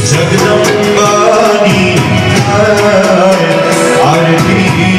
जगदम्बानी हाय, आरती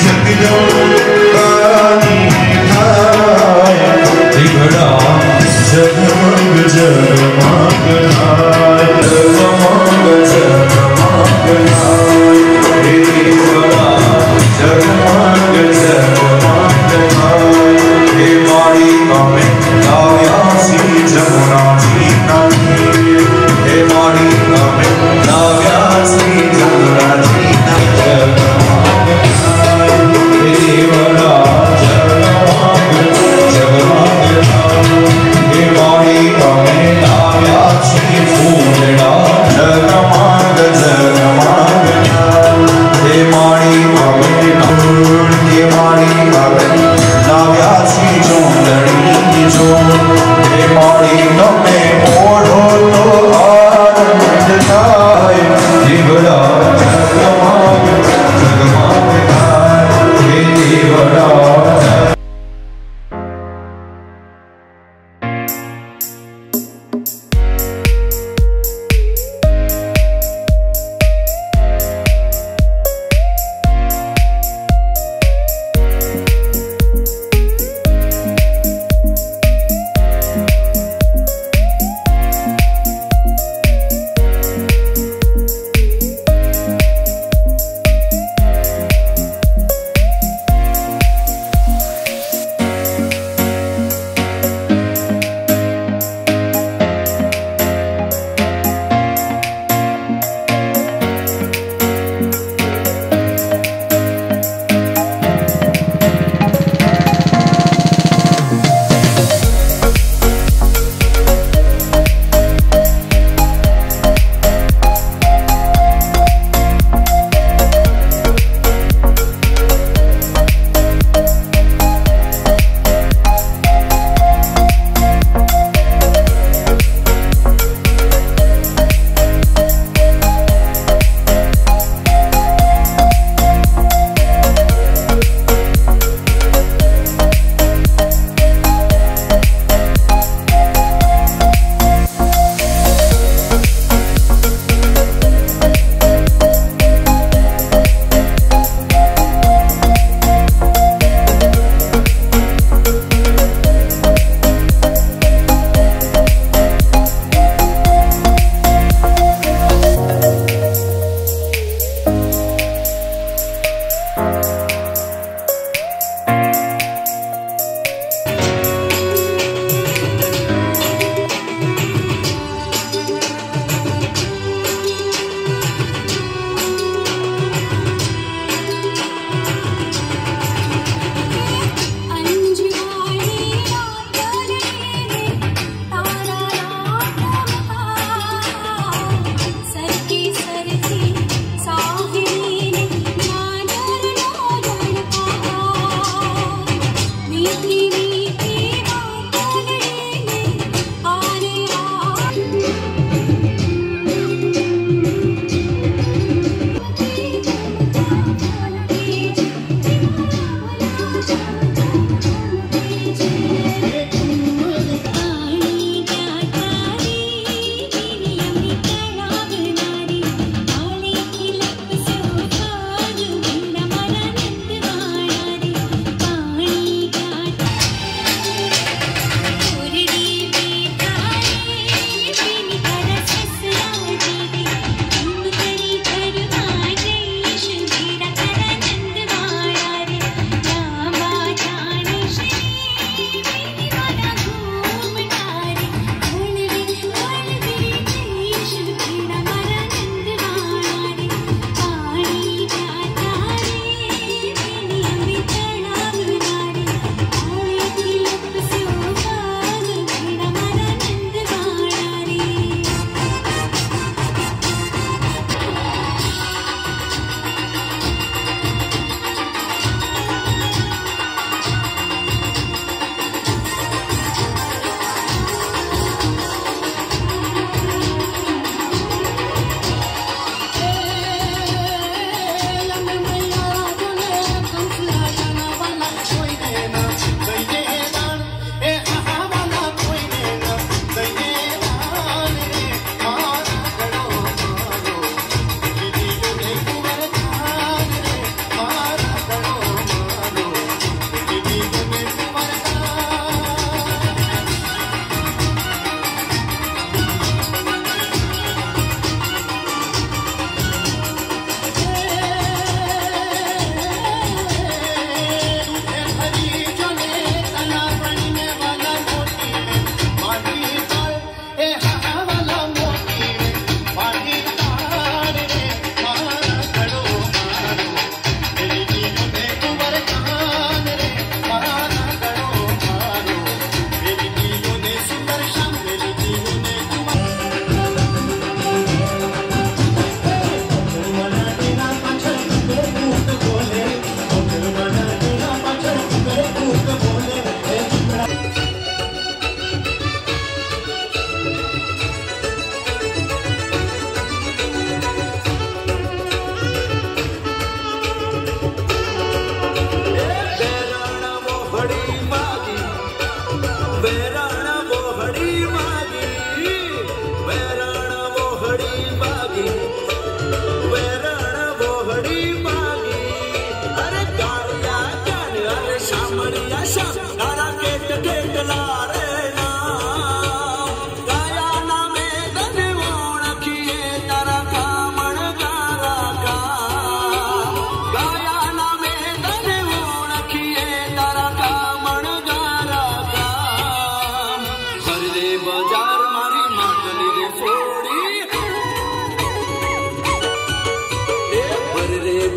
जगदम्बानी हाय, दिगड़ा जगमग जगमग हाय, जगमग जगमग हाय, दिगड़ा जगमग जगमग हाय, हे मारी अमें काव्यासी जमुना जी नहीं, हे मारी अमें काव्यासी जमुना जी नहीं, जगमग हाय, दिगड़ा जगमग जगमग हाय, हे मारी अमें काव्यासी फूलड़ा जगमग जगमग हाय, हे मारी अमें के मारी अमें काव्यासी जोंदड़ी जो, हे मारी अमें ओढ़ो तो आनंद थाय, दिगड़ा जगमग जगमग हाय, हे दिगड़ा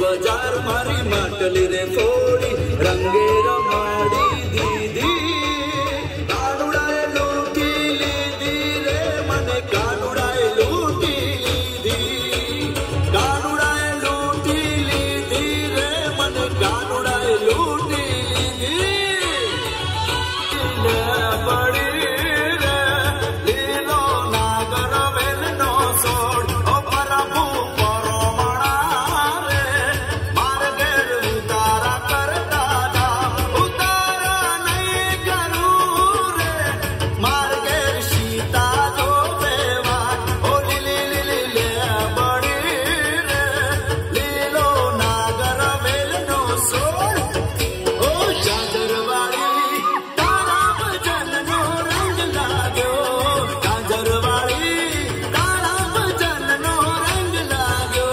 बजार मारी माटली रे फोड़ी रंगे रमाड़ी दीदी कानुड़ाए लूटी लीदी रे मने कानुड़ाए लूटी लीदी कानुड़ाए लूटी लीदी रे मने कानुड़ाए लूटी लीदी बड़ी रे लीलो नागर वेल नो सोड़ ओ परबू परमणा रे मार गेर उतारा करता जा उतारा नहीं करू रे मार गेर सीता जो बेवा ओ लीली लीली ले बड़ी रे लीलो नागर वेल नो सोड़ ओ चादरवाड़ी तारा भजन नो रंग लाग्यो चादरवाड़ी तारा भजन नो रंग लाग्यो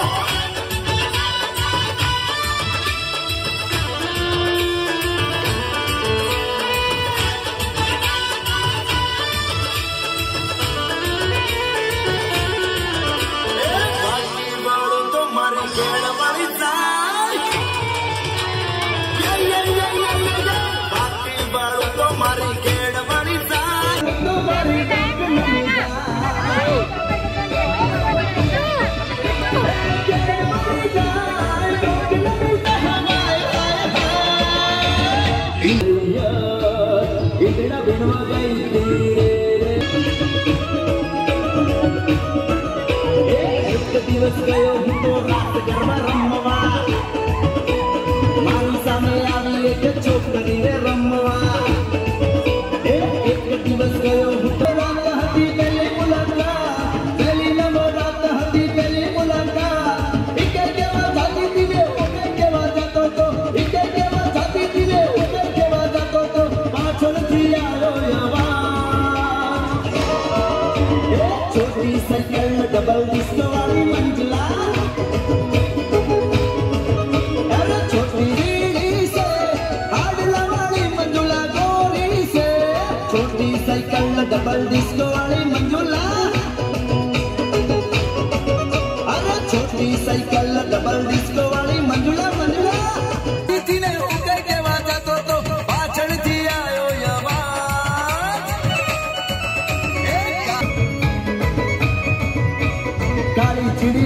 बाकी बाड़ो तो मारी केड़ वाली जाय बाकी बाड़ो तो मारी केड़ वाली जाय इतना बिनवा गई एक दिवस गयो तो रात गरबा रमवा मारी सामे आवी एक छोकरी रे रमवा एक दिवस गयो तो रात हती पहले मुलाकात पहली नवरात हती पहली मुलाकात इके केवा जाती दिवे ओके केवा जातो तो इके केवा जाती दिवे ओके केवा जातो तो पाछळ थी आयो यवा छोटी साइकिल डबल डिस्को वाली मंजिला अरे छोटी रीढ़ी से हाडला वाली मंजुला गोरी से छोटी साइकिल डबल डिस्को वाली मंजुला अरे छोटी साइकिल डबल डिस्को वाली मंजुला मंजुला थी ने उके के वाजा तो पाछळ थी आयो यवा काली चिड़ी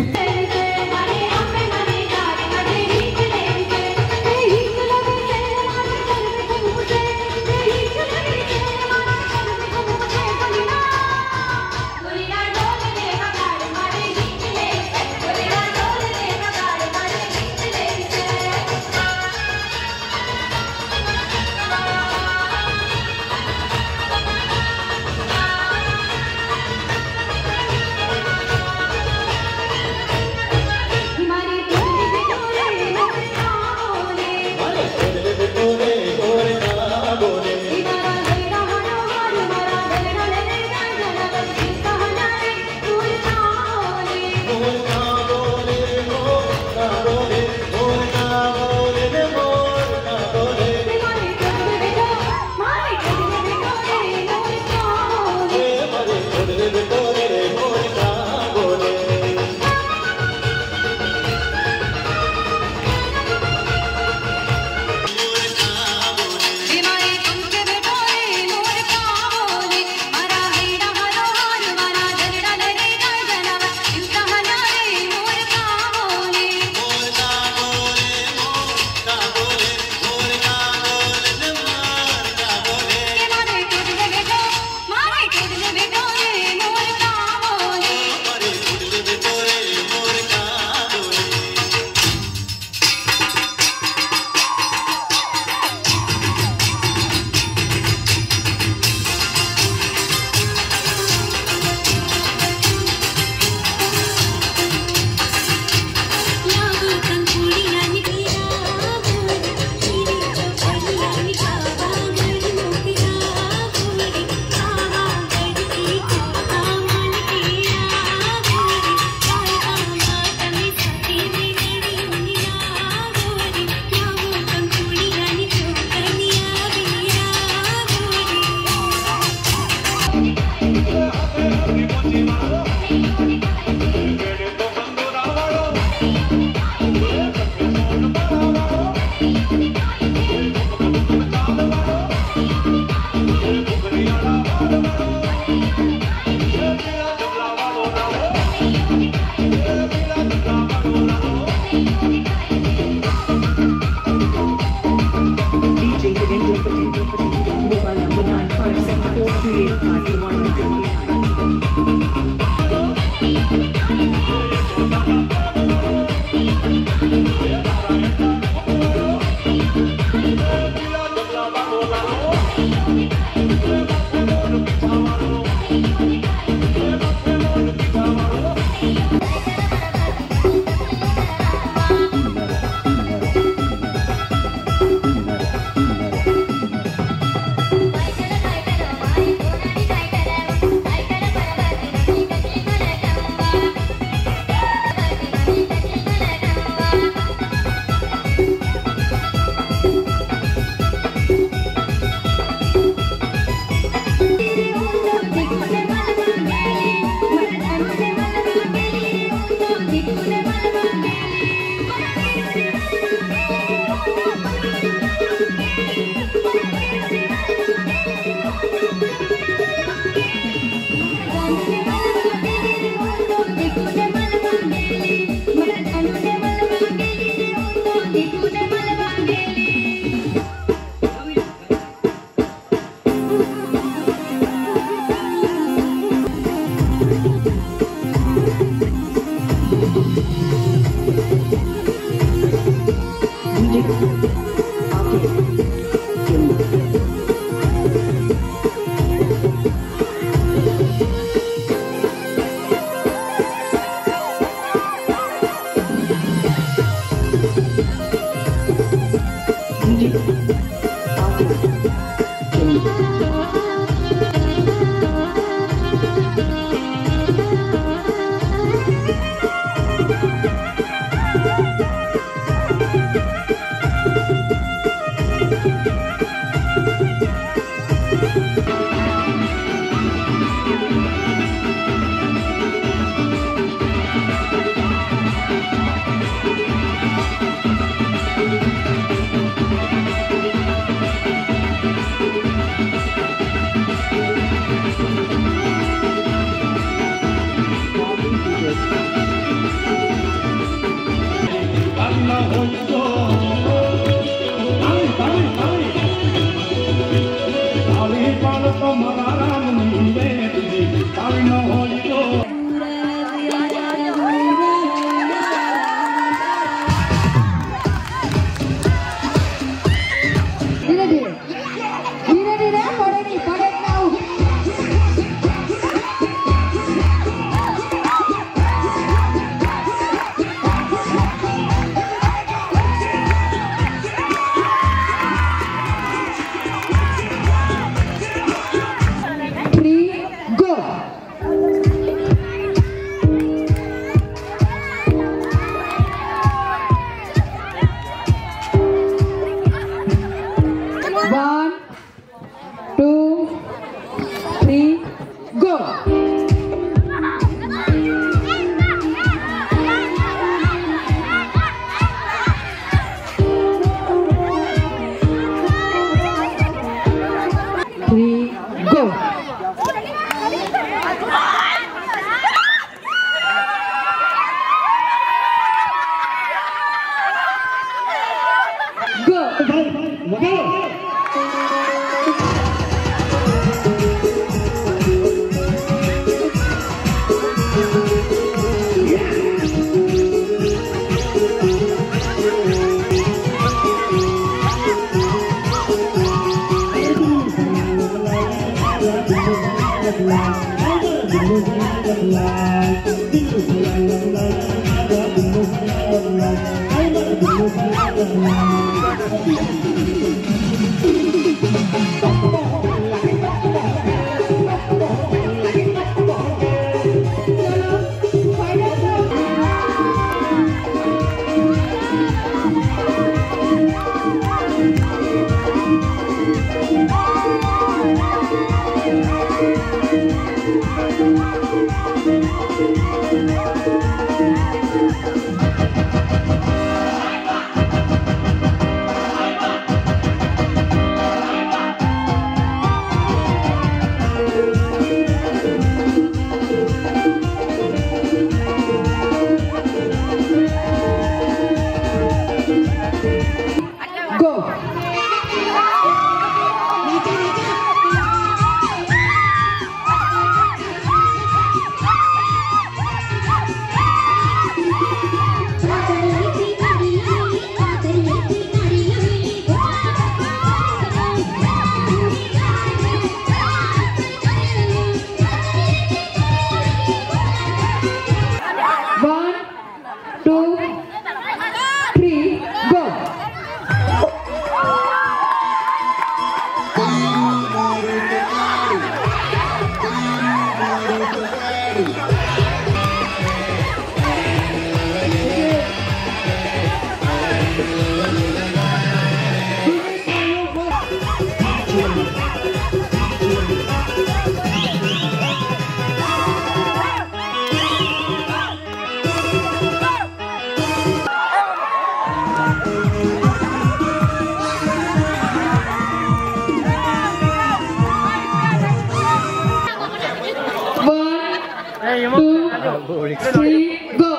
3 go.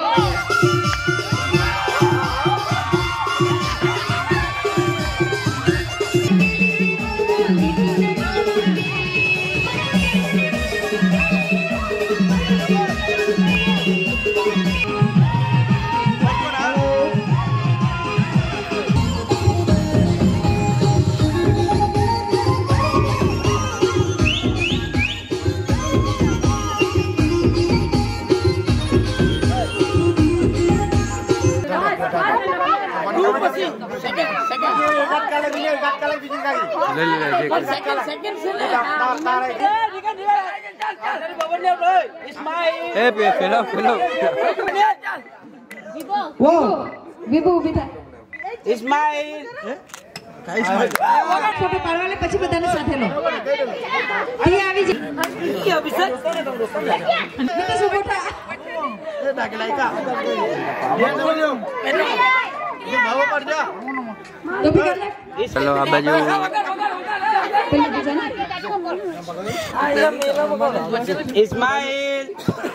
વિભુ વિભા ઇસ્માઈલ ફોટો પાડવાલે પછી બધાને સાથે લો અહીં આવી જાય અભિષેક મને સુબોટા ચલો આ બાજુ ઇસ્માઈલ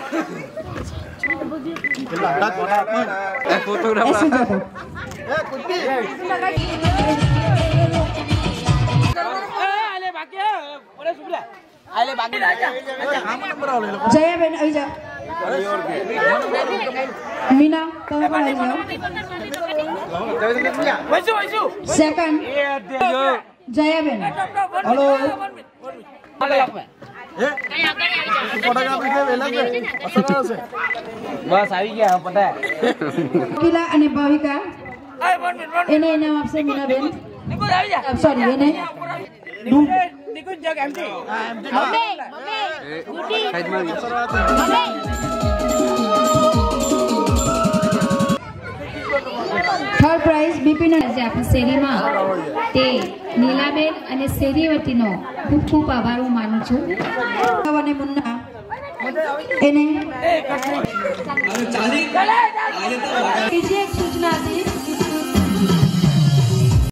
ફોટોગ્રાફર જયાબેન આવી જાઓ મીના તમે પણ આવી જાઓ સેકન્ડ જયાબેન હેલો બસ આવી ગયા પતા કિલા અને ભાવિકા એને ઇનામ આપશે મીનાબેન સોરી એને થર્ડ પ્રાઇઝ બીપીના આજે આપણી શેરીમાં તે નીલાબેન અને શેરી વતીનો ખૂબ ખૂબ આભાર હું માનું છું. અને મુન્ના એને બીજી એક સૂચના હતી